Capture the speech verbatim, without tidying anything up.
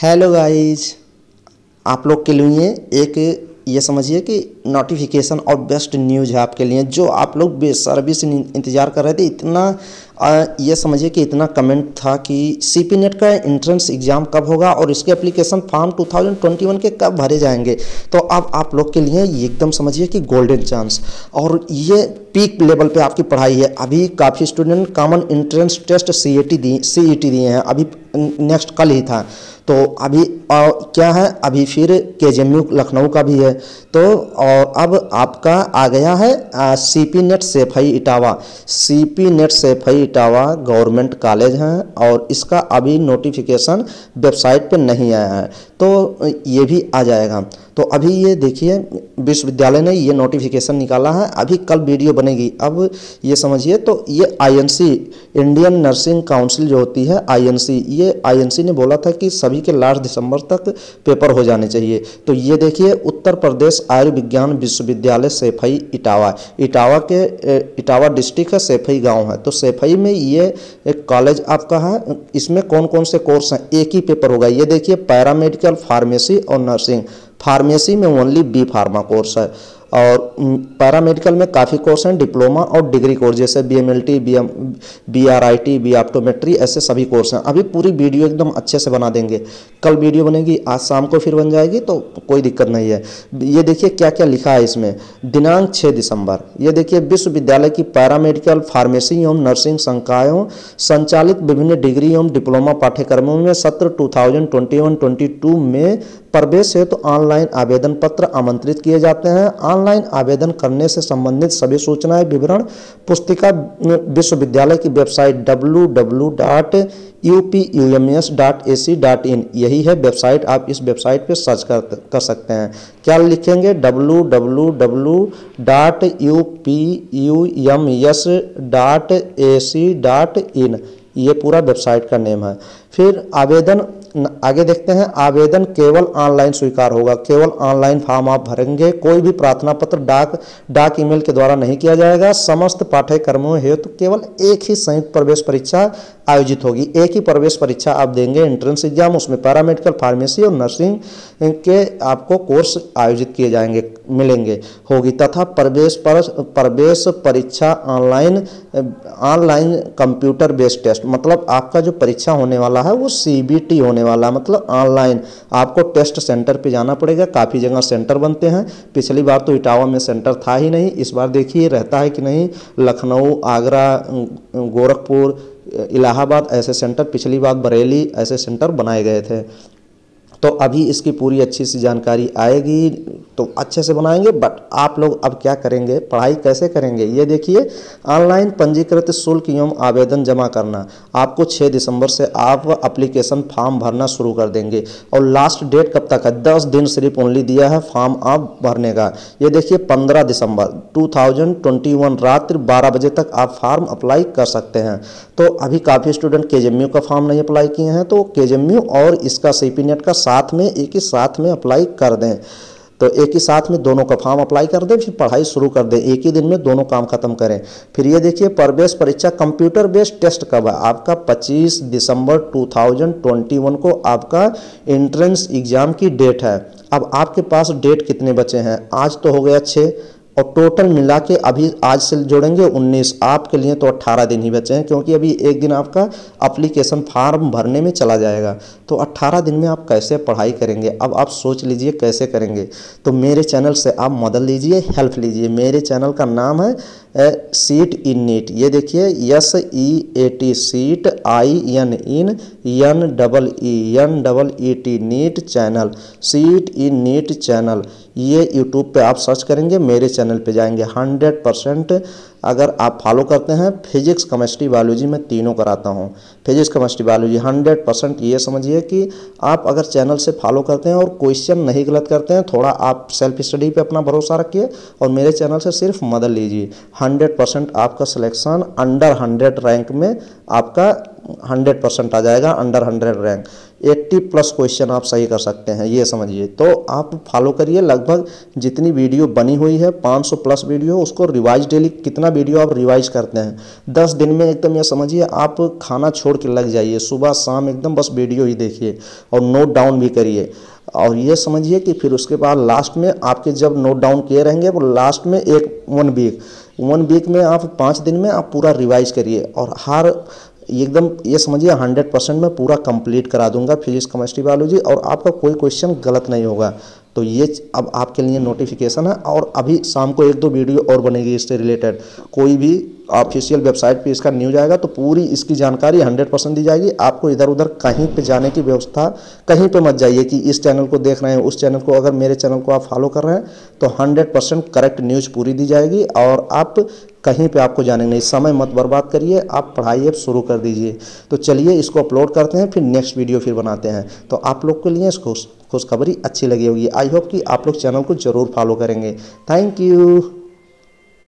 Hello guys, आप लोग के लिए एक ये समझिए कि नोटिफिकेशन और बेस्ट न्यूज़ है आपके लिए, जो आप लोग बेसब्री से इंतज़ार कर रहे थे। इतना आ, ये समझिए कि इतना कमेंट था कि सीपी नेट का एंट्रेंस एग्ज़ाम कब होगा और इसके एप्लीकेशन फॉर्म दो हज़ार इक्कीस के कब भरे जाएंगे। तो अब आप लोग के लिए ये एकदम समझिए कि गोल्डन चांस, और ये पीक लेवल पे आपकी पढ़ाई है। अभी काफ़ी student common entrance test C E T दी सी ई टी दिए हैं, अभी नेक्स्ट कल ही था। तो अभी आ, क्या है, अभी फिर के जे एम यू लखनऊ का भी है। तो और अब आपका आ गया है C P NET Saifai Etawah. C P NET Saifai Etawah government college हैं और इसका अभी नोटिफिकेशन वेबसाइट पे नहीं आया है, तो ये भी आ जाएगा। तो अभी ये देखिए विश्वविद्यालय ने ये नोटिफिकेशन निकाला है, अभी कल वीडियो बनेगी। अब ये समझिए, तो ये I N C Indian nursing council जो होती है आई एन सी, ये आई एन सी ने बोला था कि सभी के लास्ट दिसंबर तक पेपर हो जाने चाहिए। तो ये देखिए उत्तर प्रदेश आयुर्विज्ञान विश्वविद्यालय सेफई इटावा, इटावा के इटावा डिस्ट्रिक्ट है, सेफई गांव है। तो सेफई में ये एक कॉलेज आपका है। इसमें कौन कौन से कोर्स हैं, एक ही पेपर होगा। ये देखिए पैरामेडिकल, फार्मेसी और नर्सिंग। फार्मेसी में ओनली बी फार्मा कोर्स है, और पैरामेडिकल में काफ़ी कोर्स हैं, डिप्लोमा और डिग्री कोर्स जैसे B M L T, B M B R I T, B optometry, ऐसे सभी कोर्स हैं। अभी पूरी वीडियो एकदम अच्छे से बना देंगे, कल वीडियो बनेगी, आज शाम को फिर बन जाएगी, तो कोई दिक्कत नहीं है। ये देखिए क्या क्या लिखा है इसमें। दिनांक छः दिसंबर, ये देखिए विश्वविद्यालय की पैरामेडिकल, फार्मेसी एवं नर्सिंग संकायों संचालित विभिन्न डिग्री एवं डिप्लोमा पाठ्यक्रमों में सत्र दो हज़ार इक्कीस बाईस में प्रवेश हेतु तो ऑनलाइन आवेदन पत्र आमंत्रित किए जाते हैं। ऑनलाइन आवेदन करने से संबंधित सभी सूचनाएं विवरण पुस्तिका विश्वविद्यालय की website W W W dot U P U M S dot A C dot in, यही है वेबसाइट। आप इस वेबसाइट पे सर्च कर कर सकते हैं। क्या लिखेंगे, W W W dot U P U M S dot A C dot in, ये पूरा वेबसाइट का नेम है। फिर आवेदन आगे देखते हैं। आवेदन केवल ऑनलाइन स्वीकार होगा, केवल ऑनलाइन फॉर्म आप भरेंगे। कोई भी प्रार्थना पत्र डाक डाक ईमेल के द्वारा नहीं किया जाएगा। समस्त पाठ्यक्रमों हेतु तो केवल एक ही संयुक्त प्रवेश परीक्षा आयोजित होगी। एक ही प्रवेश परीक्षा आप देंगे, एंट्रेंस एग्जाम, उसमें पैरामेडिकल, फार्मेसी और नर्सिंग के आपको कोर्स आयोजित किए जाएंगे, मिलेंगे, होगी। तथा प्रवेश पर प्रवेश परीक्षा online online computer based test, मतलब आपका जो परीक्षा होने वाला है वो सी बी टी होने वाला, मतलब ऑनलाइन आपको टेस्ट सेंटर पे जाना पड़ेगा। काफ़ी जगह सेंटर बनते हैं, पिछली बार तो इटावा में सेंटर था ही नहीं, इस बार देखिए रहता है कि नहीं। लखनऊ, आगरा, गोरखपुर, इलाहाबाद ऐसे सेंटर, पिछली बार बरेली ऐसे सेंटर बनाए गए थे। तो अभी इसकी पूरी अच्छी सी जानकारी आएगी तो अच्छे से बनाएंगे। बट आप लोग अब क्या करेंगे, पढ़ाई कैसे करेंगे, ये देखिए। ऑनलाइन पंजीकृत शुल्क एवं आवेदन जमा करना, आपको छः दिसंबर से आप एप्लीकेशन फॉर्म भरना शुरू कर देंगे। और लास्ट डेट कब तक है, दस दिन सिर्फ ओनली दिया है फॉर्म आप भरने का। ये देखिए पंद्रह दिसंबर दो हज़ार इक्कीस रात्रि बारह बजे तक आप फॉर्म अप्लाई कर सकते हैं। तो अभी काफ़ी स्टूडेंट के जे एम यू का फॉर्म नहीं अप्लाई किए हैं, तो के जे एम यू और इसका सी पी नेट का साथ में एक ही साथ में अप्लाई कर दें। तो एक ही साथ में दोनों का फॉर्म अप्लाई कर दें, फिर पढ़ाई शुरू कर दें, एक ही दिन में दोनों काम खत्म करें। फिर ये देखिए प्रवेश परीक्षा कंप्यूटर बेस्ड टेस्ट कब है, आपका पच्चीस दिसंबर दो हज़ार इक्कीस को आपका एंट्रेंस एग्जाम की डेट है। अब आपके पास डेट कितने बचे हैं, आज तो हो गया छः, और टोटल मिला के अभी आज से जोड़ेंगे उन्नीस, आपके लिए तो अट्ठारह दिन ही बचे हैं, क्योंकि अभी एक दिन आपका एप्लीकेशन फॉर्म भरने में चला जाएगा। तो अट्ठारह दिन में आप कैसे पढ़ाई करेंगे, अब आप सोच लीजिए कैसे करेंगे। तो मेरे चैनल से आप मदद लीजिए, हेल्प लीजिए। मेरे चैनल का नाम है सीट इन नीट, ये देखिए S E A T, seat I N in N double E N double E T, NEET channel, seat in NEET channel. ये यूट्यूब पे आप सर्च करेंगे, मेरे चैनल पे जाएंगे। हंड्रेड परसेंट अगर आप फॉलो करते हैं, फिजिक्स, केमिस्ट्री, बायोलॉजी मैं तीनों कराता हूँ। Physics, chemistry, biology hundred percent. ये समझिए कि आप अगर चैनल से फॉलो करते हैं और क्वेश्चन नहीं गलत करते हैं, थोड़ा आप सेल्फ स्टडी पे अपना भरोसा रखिए और मेरे चैनल से सिर्फ मदद लीजिए। हंड्रेड परसेंट आपका सिलेक्शन अंडर हंड्रेड रैंक में आपका हंड्रेड परसेंट आ जाएगा, under hundred rank, eighty plus question आप सही कर सकते हैं, ये समझिए। तो आप फॉलो करिए, लगभग जितनी वीडियो बनी हुई है पाँच सौ प्लस वीडियो, उसको रिवाइज डेली, कितना वीडियो आप रिवाइज करते हैं दस दिन में एकदम, ये समझिए आप खाना छोड़ के लग जाइए, सुबह शाम एकदम बस वीडियो ही देखिए और नोट डाउन भी करिए। और ये समझिए कि फिर उसके बाद लास्ट में आपके जब नोट डाउन किए रहेंगे वो लास्ट में एक वन वीक वन वीक में आप पाँच दिन में आप पूरा रिवाइज करिए और हर एकदम ये समझिए हंड्रेड परसेंट मैं पूरा कंप्लीट करा दूंगा फिजिक्स केमिस्ट्री बायोलॉजी, और आपका कोई क्वेश्चन गलत नहीं होगा। तो ये अब आपके लिए नोटिफिकेशन है, और अभी शाम को एक दो वीडियो और बनेगी इससे रिलेटेड, कोई भी ऑफिशियल वेबसाइट पे इसका न्यूज आएगा तो पूरी इसकी जानकारी हंड्रेड परसेंट दी जाएगी। आपको इधर उधर कहीं पे जाने की व्यवस्था कहीं पे मत जाइए कि इस चैनल को देख रहे हैं उस चैनल को, अगर मेरे चैनल को आप फॉलो कर रहे हैं तो हंड्रेड परसेंट करेक्ट न्यूज पूरी दी जाएगी, और आप कहीं पे आपको जाने नहीं, समय मत बर्बाद करिए, आप पढ़ाई अब शुरू कर दीजिए। तो चलिए इसको अपलोड करते हैं, फिर नेक्स्ट वीडियो फिर बनाते हैं। तो आप लोग के लिए इसको खुशखबरी अच्छी लगी होगी। आई होप कि आप लोग चैनल को जरूर फॉलो करेंगे। Thank you.